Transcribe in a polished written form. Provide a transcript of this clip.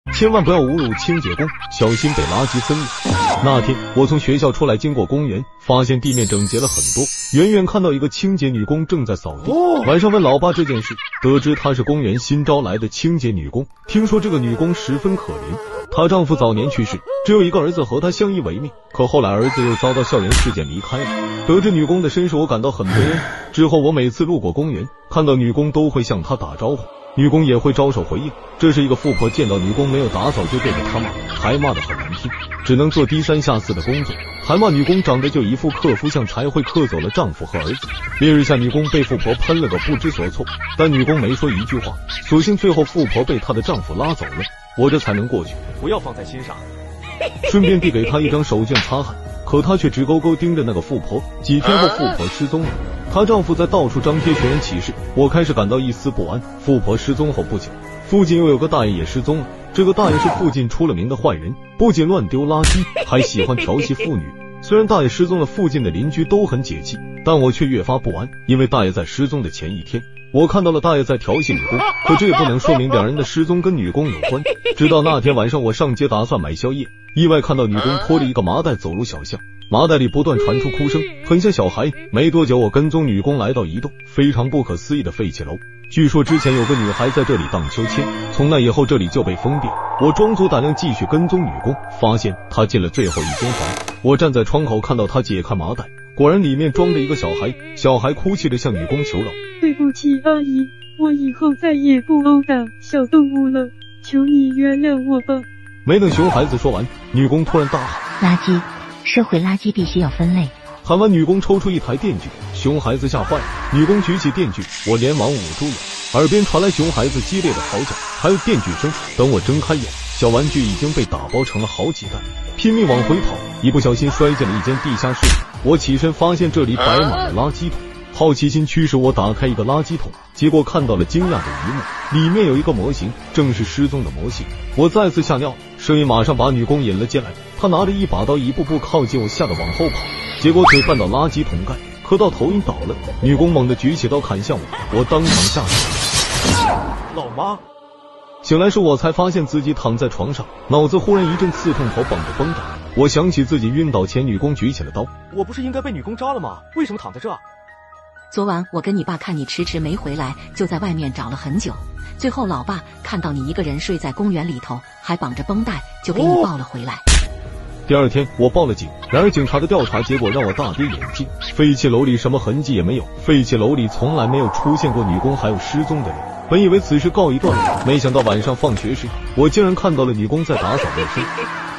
千万不要侮辱清洁工，小心被垃圾分类。那天我从学校出来，经过公园，发现地面整洁了很多，远远看到一个清洁女工正在扫地。晚上问老爸这件事，得知她是公园新招来的清洁女工。听说这个女工十分可怜，她丈夫早年去世，只有一个儿子和她相依为命，可后来儿子又遭到校园事件离开了。得知女工的身世，我感到很悲哀。之后我每次路过公园，看到女工都会向她打招呼，女工也会招手回应。这是一个富婆见到女工没有打扫就对着她骂，还骂得很难听，只能做低三下四的工作，还骂女工长得就一副克夫相，才会克走了丈夫和儿子。烈日下，女工被富婆喷了个不知所措，但女工没说一句话，所幸最后富婆被她的丈夫拉走了，我这才能过去，不要放在心上。顺便递给她一张手绢擦汗，可她却直勾勾盯着那个富婆。几天后，富婆失踪了，她丈夫在到处张贴寻人启事，我开始感到一丝不安。富婆失踪后不久，附近又有个大爷也失踪了。这个大爷是附近出了名的坏人，不仅乱丢垃圾，还喜欢调戏妇女。虽然大爷失踪了，附近的邻居都很解气，但我却越发不安，因为大爷在失踪的前一天，我看到了大爷在调戏女工，可这也不能说明两人的失踪跟女工有关。直到那天晚上，我上街打算买宵夜，意外看到女工拖着一个麻袋走入小巷，麻袋里不断传出哭声，很像小孩。没多久，我跟踪女工来到一栋非常不可思议的废弃楼，据说之前有个女孩在这里荡秋千，从那以后这里就被封闭。我装作胆量继续跟踪女工，发现她进了最后一间房。我站在窗口看到她解开麻袋，果然里面装着一个小孩，小孩哭泣着向女工求饶： 对不起阿姨，我以后再也不殴打小动物了，求你原谅我吧。 没等熊孩子说完，女工突然大喊： 垃圾，社会垃圾必须要分类。 喊完，女工抽出一台电锯，熊孩子吓坏了。女工举起电锯，我连忙捂住眼，耳边传来熊孩子激烈的嚎叫，还有电锯声。等我睁开眼，小玩具已经被打包成了好几袋，拼命往回跑，一不小心摔进了一间地下室。我起身发现这里摆满了垃圾桶，好奇心驱使我打开一个垃圾桶，结果看到了惊讶的一幕，里面有一个模型，正是失踪的模型。我再次吓尿，声音马上把女工引了进来，她拿着一把刀一步步靠近我，吓得往后跑，结果腿绊到垃圾桶盖，磕到头晕倒了。女工猛地举起刀砍向我，我当场吓死。老妈！醒来时我才发现自己躺在床上，脑子忽然一阵刺痛，头绑着绷带。我想起自己晕倒前女工举起了刀，我不是应该被女工扎了吗？为什么躺在这？ 昨晚我跟你爸看你迟迟没回来，就在外面找了很久，最后老爸看到你一个人睡在公园里头，还绑着绷带，就给你抱了回来。 第二天我报了警，然而警察的调查结果让我大跌眼镜，废弃楼里什么痕迹也没有，废弃楼里从来没有出现过女工还有失踪的人。本以为此事告一段落，没想到晚上放学时，我竟然看到了女工在打扫卫生。